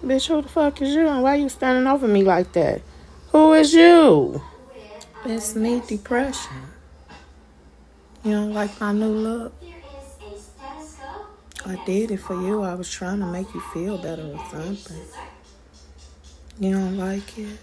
Bitch, who the fuck is you? And why you standing over me like that? Who is you? It's me, depression. You don't like my new look? I did it for you. I was trying to make you feel better or something. You don't like it?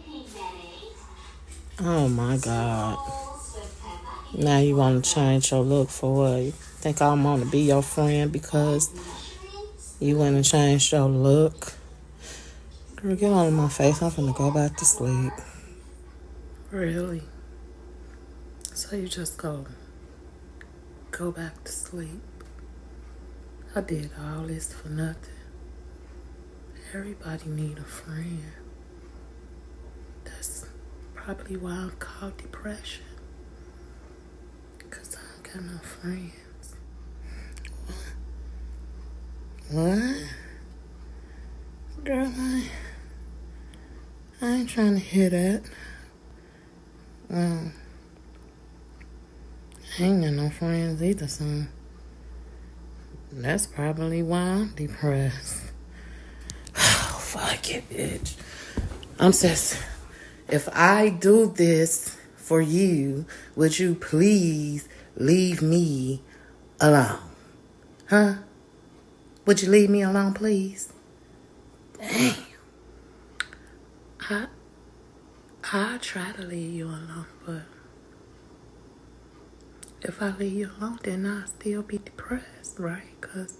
Oh my God. Now you want to change your look for what? You think I want to be your friend because you went and changed your look? Girl, get out of my face. I'm finna go back to sleep. Really? So you just go back to sleep? I did all this for nothing. Everybody need a friend. That's probably why I'm called depression. Because I don't got no friends. What? Girl, I ain't trying to hear that. I ain't got no friends either, son. That's probably why I'm depressed. Oh, fuck it, bitch. I'm just, if I do this for you, would you please leave me alone? Huh? Would you leave me alone, please? Damn. I'll try to leave you alone, but if I leave you alone, then I'll still be depressed, right? Because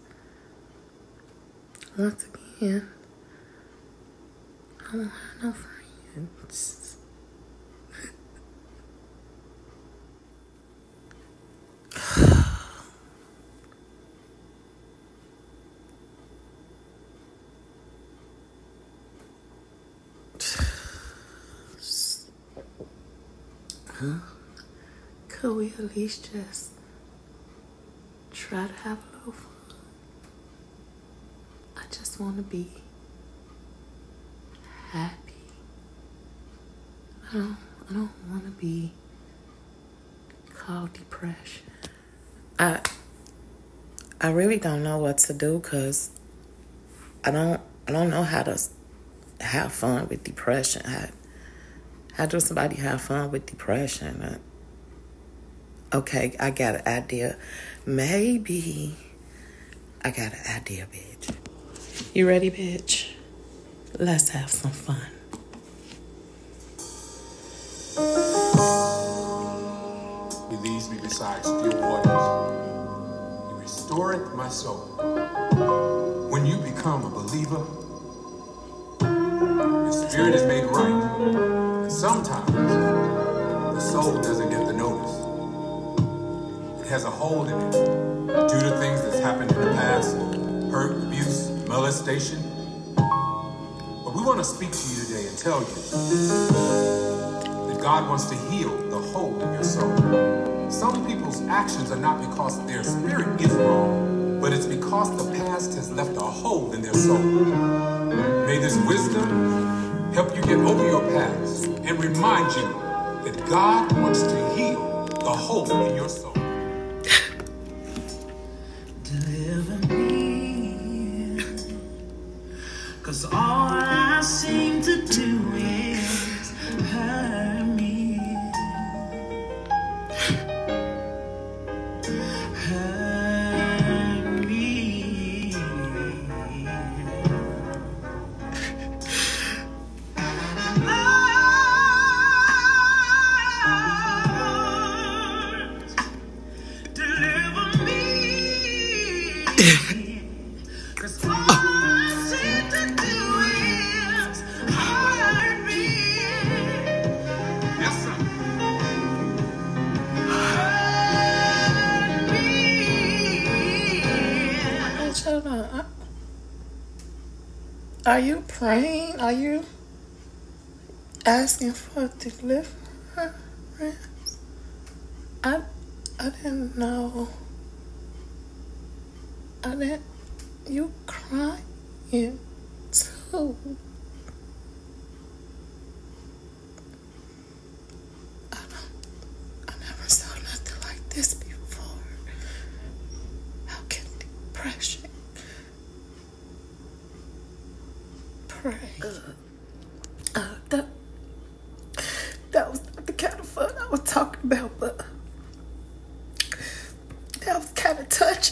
once again, I don't have no friends. Huh? Could we at least just try to have a little fun? I just want to be happy. I don't want to be called depression. I really don't know what to do because I don't know how to have fun with depression. How does somebody have fun with depression? Okay, I got an idea. Maybe I got an idea, bitch. You ready, bitch? Let's have some fun. He leads me beside still waters. He restoreth my soul. When you become a believer, your spirit is made right. And sometimes the soul doesn't get the notice. It has a hold in it due to things that's happened in the past, hurt, abuse, molestation. But we want to speak to you today and tell you that God wants to heal the hole in your soul. Some people's actions are not because their spirit is wrong, but it's because the past has left a hole in their soul. May this wisdom help you get over your past and remind you that God wants to heal the hole in your soul. Deliver me, 'cause all I seem to do is hurt me. Hurt me. Lord, deliver me. 'Cause all I seem to do is hurt me. Yes, sir. Hurt me. Bitch, hold on. Are you praying? Are you asking for deliverance? I didn't know. You crying too. I never saw nothing like this before. How can depression talking about, but that was kind of touching.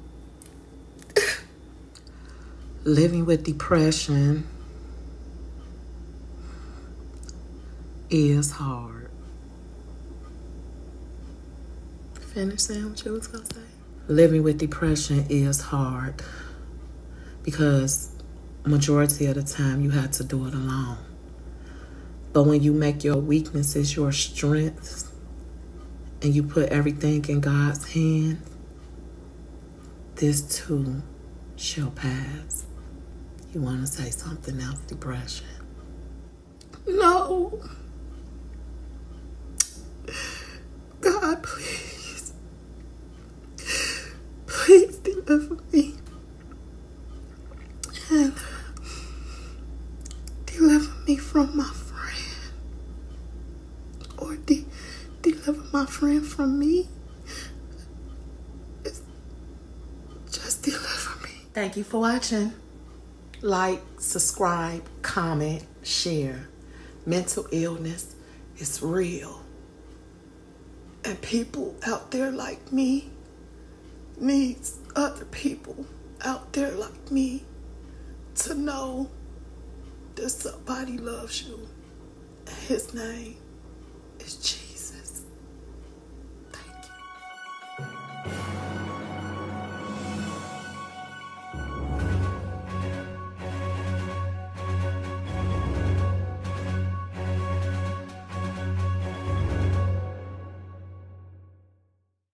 Living with depression is hard. Finish saying what you was gonna say. Living with depression is hard because majority of the time you have to do it alone. But when you make your weaknesses your strengths and you put everything in God's hands, this too shall pass. You want to say something else, depression? No. God, please. Please deliver me. And deliver me from my friend. Or deliver my friend from me. Just deliver me. Thank you for watching. Like, subscribe, comment, share. Mental illness is real. And people out there like me needs other people out there like me to know that somebody loves you. And his name is Jesus.